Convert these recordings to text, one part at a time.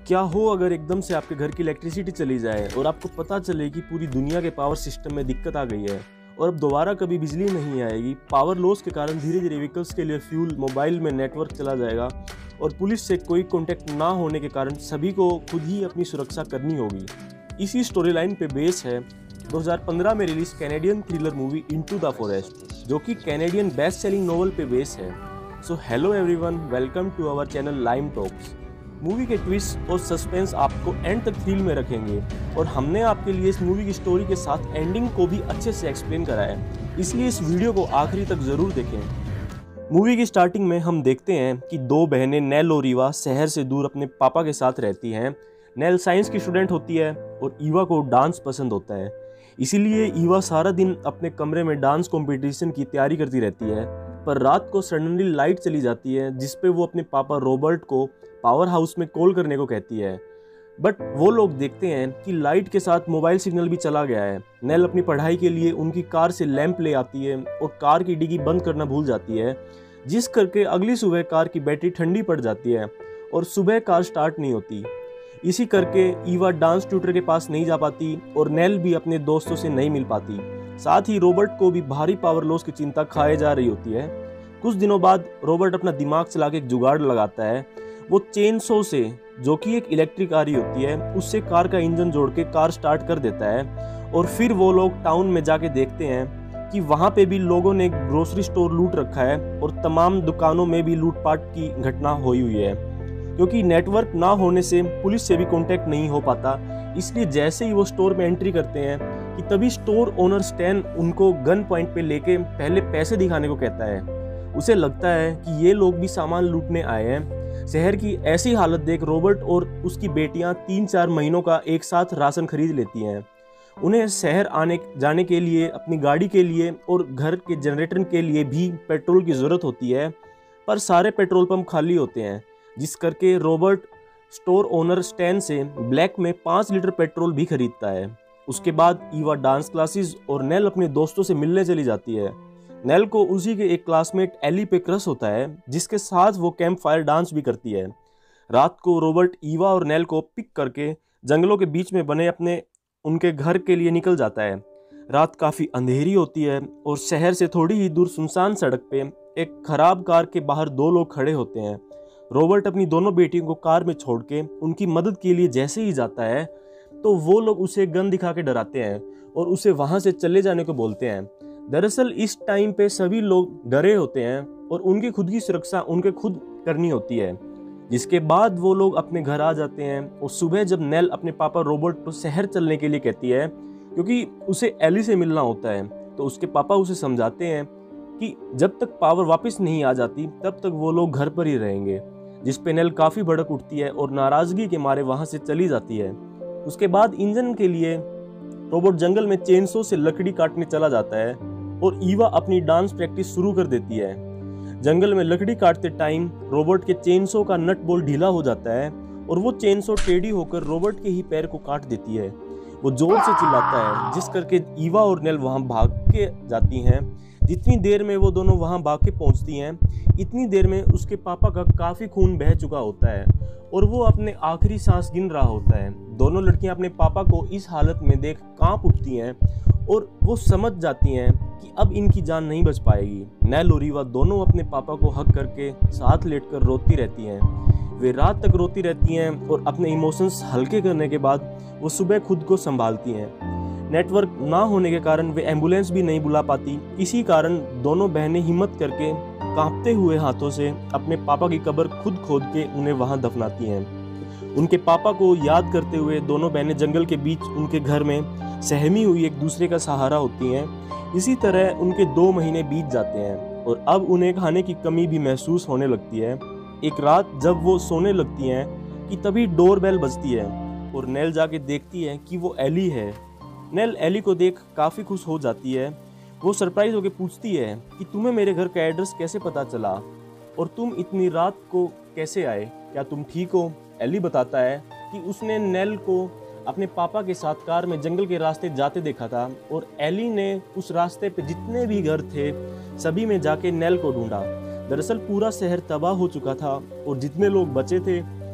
क्या हो अगर एकदम से आपके घर की इलेक्ट्रिसिटी चली जाए और आपको पता चले कि पूरी दुनिया के पावर सिस्टम में दिक्कत आ गई है और अब दोबारा कभी बिजली नहीं आएगी। पावर लॉस के कारण धीरे धीरे व्हीकल्स के लिए फ्यूल, मोबाइल में नेटवर्क चला जाएगा और पुलिस से कोई कांटेक्ट ना होने के कारण सभी को खुद ही अपनी सुरक्षा करनी होगी। इसी स्टोरी लाइन पे बेस है 2015 में release Canadian thriller movie into the forest, जो कि कैनेडियन बेस्ट सेलिंग नोवेल पे बेस है। So hello everyone, welcome to our channel Lime Talks. Movie के ट्विस्ट और सस्पेंस आपको एंड तक थ्रिल में रखेंगे और हमने आपके लिए इस मूवी की स्टोरी के साथ एंडिंग को भी अच्छे से एक्सप्लेन करा है, इसलिए इस वीडियो को आखिरी तक ज़रूर देखें। मूवी की स्टार्टिंग में हम देखते हैं कि दो बहनें नेल और ईवा शहर से दूर अपने पापा के साथ रहती हैं। नेल साइंस की स्टूडेंट होती है और ईवा को डांस पसंद होता है, इसीलिए ईवा सारा दिन अपने कमरे में डांस कंपटीशन की तैयारी करती रहती है। पर रात को सडनली लाइट चली जाती है, जिसपे वो अपने पापा रॉबर्ट को पावर हाउस में कॉल करने को कहती है। बट वो लोग देखते हैं कि लाइट के साथ मोबाइल सिग्नल भी चला गया है। नेल अपनी पढ़ाई के लिए उनकी कार से लैंप ले आती है और कार की डिग्गी बंद करना भूल जाती है, जिस करके अगली सुबह कार की बैटरी ठंडी पड़ जाती है और सुबह कार स्टार्ट नहीं होती। इसी करके ईवा डांस ट्यूटर के पास नहीं जा पाती और नेल भी अपने दोस्तों से नहीं मिल पाती। साथ ही रॉबर्ट को भी भारी पावर लॉस की चिंता खाए जा रही होती है। कुछ दिनों बाद रॉबर्ट अपना दिमाग चला के एक जुगाड़ लगाता है। वो चेन सो से, जो कि एक इलेक्ट्रिक आरी होती है, उससे कार का इंजन जोड़ के कार स्टार्ट कर देता है। और फिर वो लोग टाउन में जाके देखते हैं कि वहाँ पे भी लोगों ने ग्रोसरी स्टोर लूट रखा है और तमाम दुकानों में भी लूटपाट की घटना हुई है। क्योंकि नेटवर्क ना होने से पुलिस से भी कांटेक्ट नहीं हो पाता, इसलिए जैसे ही वो स्टोर में एंट्री करते हैं कि तभी स्टोर ओनर स्टैन उनको गन पॉइंट पे लेके पहले पैसे दिखाने को कहता है। उसे लगता है कि ये लोग भी सामान लूटने आए हैं। शहर की ऐसी हालत देख रॉबर्ट और उसकी बेटियां 3-4 महीनों का एक साथ राशन खरीद लेती हैं। उन्हें शहर आने जाने के लिए, अपनी गाड़ी के लिए और घर के जनरेटर के लिए भी पेट्रोल की ज़रूरत होती है, पर सारे पेट्रोल पंप खाली होते हैं, जिस करके रॉबर्ट स्टोर ओनर स्टैन से ब्लैक में 5 लीटर पेट्रोल भी खरीदता है। उसके बाद ईवा डांस क्लासेस और नेल अपने दोस्तों से मिलने चली जाती है। नेल को उसी के एक क्लासमेट एली पे क्रश होता है, जिसके साथ वो कैंप फायर डांस भी करती है। रात को रॉबर्ट ईवा और नेल को पिक करके जंगलों के बीच में बने अपने उनके घर के लिए निकल जाता है। रात काफ़ी अंधेरी होती है और शहर से थोड़ी ही दूर सुनसान सड़क पे एक खराब कार के बाहर दो लोग खड़े होते हैं। रॉबर्ट अपनी दोनों बेटियों को कार में छोड़ के उनकी मदद के लिए जैसे ही जाता है तो वो लोग उसे गन दिखा के डराते हैं और उसे वहाँ से चले जाने को बोलते हैं। दरअसल इस टाइम पे सभी लोग डरे होते हैं और उनकी खुद की सुरक्षा उनके खुद करनी होती है। जिसके बाद वो लोग अपने घर आ जाते हैं और सुबह जब नेल अपने पापा रॉबर्ट को शहर चलने के लिए कहती है, क्योंकि उसे एली से मिलना होता है, तो उसके पापा उसे समझाते हैं कि जब तक पावर वापस नहीं आ जाती तब तक वो लोग घर पर ही रहेंगे। जिस पे नेल काफ़ी भड़क उठती है और नाराज़गी के मारे वहाँ से चली जाती है। उसके बाद इंजन के लिए रॉबर्ट जंगल में चेनसो से लकड़ी काटने चला जाता है और ईवा अपनी डांस प्रैक्टिस शुरू कर देती है। जंगल में लकड़ी काटते टाइम रॉबर्ट के चेनसो का नट बोल्ट ढीला हो जाता है और वो चेनसो टेढ़ी होकर रॉबर्ट के ही पैर को काट देती है। वो जोर से चिल्लाता है, जिस करके ईवा और नेल वहाँ भाग के जाती हैं। जितनी देर में वो दोनों वहाँ भाग के पहुँचती हैं, इतनी देर में उसके पापा का काफ़ी खून बह चुका होता है और वो अपने आखिरी सांस गिन रहा होता है। दोनों लड़कियां अपने पापा को इस हालत में देख कांप उठती हैं और वो समझ जाती हैं कि अब इनकी जान नहीं बच पाएगी। नेल और ईवा दोनों अपने पापा को हक करके साथ लेटकर रोती रहती हैं। वे रात तक रोती रहती हैं और अपने इमोशंस हल्के करने के बाद वो सुबह खुद को संभालती हैं। नेटवर्क ना होने के कारण वे एम्बुलेंस भी नहीं बुला पाती। इसी कारण दोनों बहनें हिम्मत करके कांपते हुए हाथों से अपने पापा की कब्र खुद खोद के उन्हें वहां दफनाती हैं। उनके पापा को याद करते हुए दोनों बहनें जंगल के बीच उनके घर में सहमी हुई एक दूसरे का सहारा होती हैं। इसी तरह उनके 2 महीने बीत जाते हैं और अब उन्हें खाने की कमी भी महसूस होने लगती है। एक रात जब वो सोने लगती हैं कि तभी डोरबेल बजती है और नेल जाके देखती है कि वो एली है। नेल एली को देख काफ़ी खुश हो जाती है। वो सरप्राइज होकर पूछती है कि तुम्हें मेरे घर का एड्रेस कैसे पता चला और तुम इतनी रात को कैसे आए, क्या तुम ठीक हो? एली बताता है कि उसने नेल को अपने पापा के साथ कार में जंगल के रास्ते जाते देखा था और एली ने उस रास्ते पे जितने भी घर थे सभी में जाके नेल को ढूंढा। दरअसल पूरा शहर तबाह हो चुका था और जितने लोग बचे थे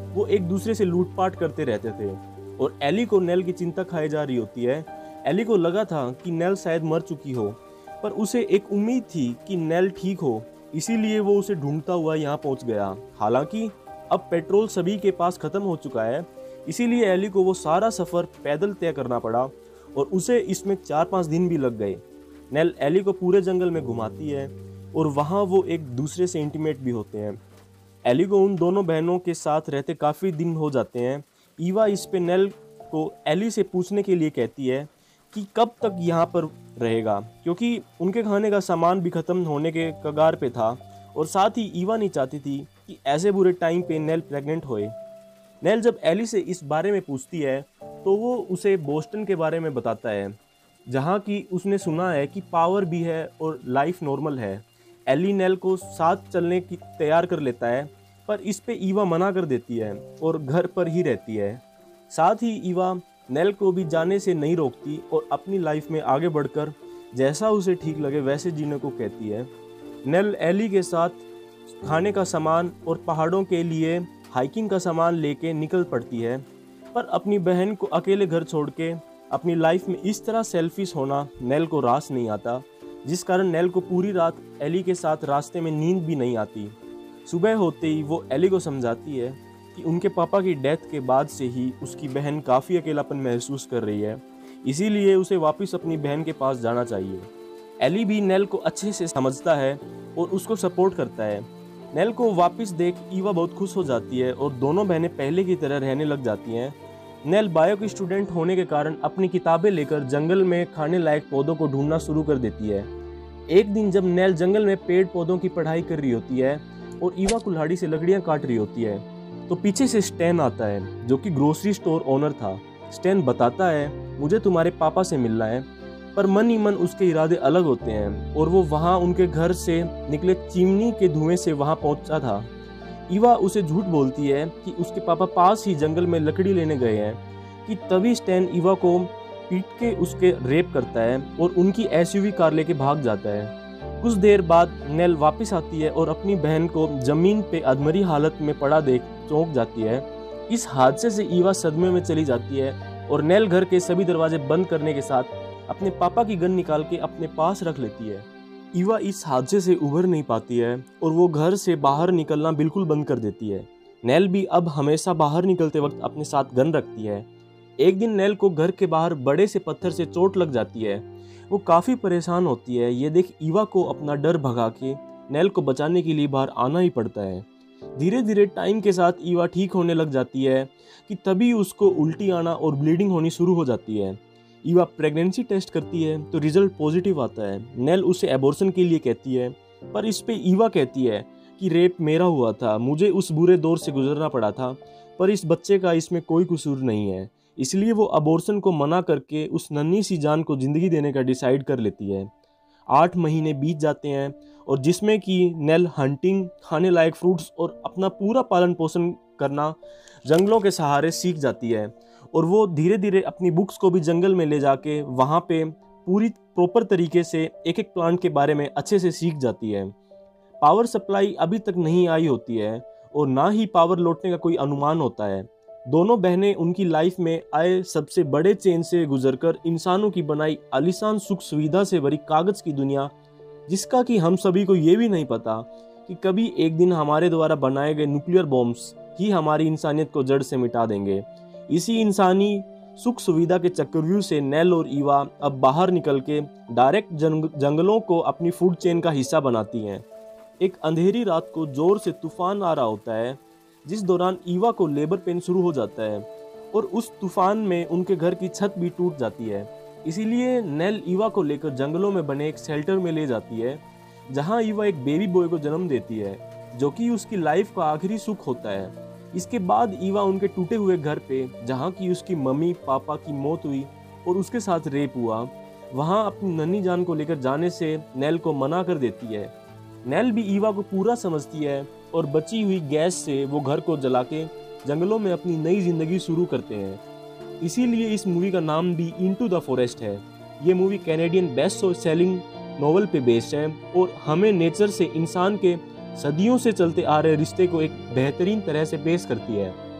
वो एक दूसरे से लूटपाट करते रहते थे और एली को नेल की चिंता खाई जा रही होती है। एली को लगा था कि नेल शायद मर चुकी हो, पर उसे एक उम्मीद थी कि नेल ठीक हो, इसीलिए वो उसे ढूंढता हुआ यहाँ पहुँच गया। हालांकि अब पेट्रोल सभी के पास खत्म हो चुका है, इसीलिए एली को वो सारा सफ़र पैदल तय करना पड़ा और उसे इसमें 4-5 दिन भी लग गए। नेल एली को पूरे जंगल में घुमाती है और वहाँ वो एक दूसरे से इंटीमेट भी होते हैं। एली को उन दोनों बहनों के साथ रहते काफ़ी दिन हो जाते हैं। ईवा इस पे नेल को एली से पूछने के लिए कहती है कि कब तक यहाँ पर रहेगा, क्योंकि उनके खाने का सामान भी ख़त्म होने के कगार पे था और साथ ही ईवा नहीं चाहती थी कि ऐसे बुरे टाइम पे नेल प्रेग्नेंट होए। नेल जब एली से इस बारे में पूछती है तो वो उसे बोस्टन के बारे में बताता है, जहाँ की उसने सुना है कि पावर भी है और लाइफ नॉर्मल है। एली नेल को साथ चलने की तैयार कर लेता है, पर इस पे ईवा मना कर देती है और घर पर ही रहती है। साथ ही ईवा नेल को भी जाने से नहीं रोकती और अपनी लाइफ में आगे बढ़कर जैसा उसे ठीक लगे वैसे जीने को कहती है। नेल एली के साथ खाने का सामान और पहाड़ों के लिए हाइकिंग का सामान लेके निकल पड़ती है, पर अपनी बहन को अकेले घर छोड़ के अपनी लाइफ में इस तरह सेल्फिश होना नेल को रास नहीं आता, जिस कारण नेल को पूरी रात एली के साथ रास्ते में नींद भी नहीं आती। सुबह होते ही वो एली को समझाती है कि उनके पापा की डेथ के बाद से ही उसकी बहन काफ़ी अकेलापन महसूस कर रही है, इसीलिए उसे वापस अपनी बहन के पास जाना चाहिए। एली भी नेल को अच्छे से समझता है और उसको सपोर्ट करता है। नेल को वापस देख ईवा बहुत खुश हो जाती है और दोनों बहनें पहले की तरह रहने लग जाती हैं। नेल बायो की स्टूडेंट होने के कारण अपनी किताबें लेकर जंगल में खाने लायक पौधों को ढूंढना शुरू कर देती है। एक दिन जब नेल जंगल में पेड़ पौधों की पढ़ाई कर रही होती है और ईवा कुल्हाड़ी से लकड़ियां काट रही होती है, तो पीछे से स्टैन आता है, जो कि ग्रोसरी स्टोर ओनर था। स्टैन बताता है, मुझे तुम्हारे पापा से मिलना है, पर मन ही मन उसके इरादे अलग होते हैं और वो वहाँ उनके घर से निकले चिमनी के धुएं से वहाँ पहुँचा था। ईवा उसे झूठ बोलती है कि उसके पापा पास ही जंगल में लकड़ी लेने गए हैं कि तभी स्टैन ईवा को पीट के उसके रेप करता है और उनकी एसयूवी कार लेके भाग जाता है। कुछ देर बाद नेल वापस आती है और अपनी बहन को जमीन पे अधमरी हालत में पड़ा देख चौंक जाती है। इस हादसे से ईवा सदमे में चली जाती है और नेल घर के सभी दरवाजे बंद करने के साथ अपने पापा की गन निकाल के अपने पास रख लेती है। ईवा इस हादसे से उभर नहीं पाती है और वो घर से बाहर निकलना बिल्कुल बंद कर देती है। नेल भी अब हमेशा बाहर निकलते वक्त अपने साथ गन रखती है। एक दिन नेल को घर के बाहर बड़े से पत्थर से चोट लग जाती है। वो काफ़ी परेशान होती है। ये देख ईवा को अपना डर भगा के नेल को बचाने के लिए बाहर आना ही पड़ता है। धीरे धीरे टाइम के साथ ईवा ठीक होने लग जाती है कि तभी उसको उल्टी आना और ब्लीडिंग होनी शुरू हो जाती है। ईवा प्रेगनेंसी टेस्ट करती है तो रिजल्ट पॉजिटिव आता है। नेल उसे एबॉर्शन के लिए कहती है, पर इस पे ईवा कहती है कि रेप मेरा हुआ था, मुझे उस बुरे दौर से गुजरना पड़ा था, पर इस बच्चे का इसमें कोई कसूर नहीं है। इसलिए वो अबॉर्शन को मना करके उस नन्ही सी जान को ज़िंदगी देने का डिसाइड कर लेती है। 8 महीने बीत जाते हैं और जिसमें कि नेल हंटिंग, खाने लायक फ्रूट्स और अपना पूरा पालन पोषण करना जंगलों के सहारे सीख जाती है और वो धीरे धीरे अपनी बुक्स को भी जंगल में ले जाके वहाँ पे पूरी प्रॉपर तरीके से एक एक प्लांट के बारे में अच्छे से सीख जाती है। पावर सप्लाई अभी तक नहीं आई होती है और ना ही पावर लौटने का कोई अनुमान होता है। दोनों बहनें उनकी लाइफ में आए सबसे बड़े चेंज से गुजरकर इंसानों की बनाई आलीशान सुख सुविधा से भरी कागज़ की दुनिया, जिसका कि हम सभी को ये भी नहीं पता कि कभी एक दिन हमारे द्वारा बनाए गए न्यूक्लियर बॉम्ब्स ही हमारी इंसानियत को जड़ से मिटा देंगे। इसी इंसानी सुख सुविधा के चक्रव्यूह से नेल और ईवा अब बाहर निकल के डायरेक्ट जंगलों को अपनी फूड चेन का हिस्सा बनाती हैं। एक अंधेरी रात को जोर से तूफान आ रहा होता है, जिस दौरान ईवा को लेबर पेन शुरू हो जाता है और उस तूफान में उनके घर की छत भी टूट जाती है। इसीलिए नेल ईवा को लेकर जंगलों में बने एक शेल्टर में ले जाती है, जहां ईवा एक बेबी बॉय को जन्म देती है, जो कि उसकी लाइफ का आखिरी सुख होता है। इसके बाद ईवा उनके टूटे हुए घर पे, जहाँ की उसकी मम्मी पापा की मौत हुई और उसके साथ रेप हुआ, वहाँ अपनी नन्ही जान को लेकर जाने से नेल को मना कर देती है। नेल भी ईवा को पूरा समझती है और बची हुई गैस से वो घर को जला के जंगलों में अपनी नई जिंदगी शुरू करते हैं। इसीलिए इस मूवी का नाम भी इनटू द फॉरेस्ट है। ये movie Canadian best selling novel पे बेस्ड है और हमें नेचर से इंसान के सदियों से चलते आ रहे रिश्ते को एक बेहतरीन तरह से पेश करती है।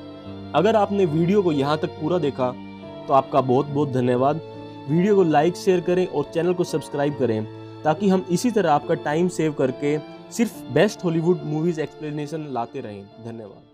अगर आपने वीडियो को यहाँ तक पूरा देखा तो आपका बहुत बहुत धन्यवाद। वीडियो को लाइक शेयर करें और चैनल को सब्सक्राइब करें ताकि हम इसी तरह आपका टाइम सेव करके सिर्फ बेस्ट हॉलीवुड मूवीज़ एक्सप्लेनेशन लाते रहें। धन्यवाद।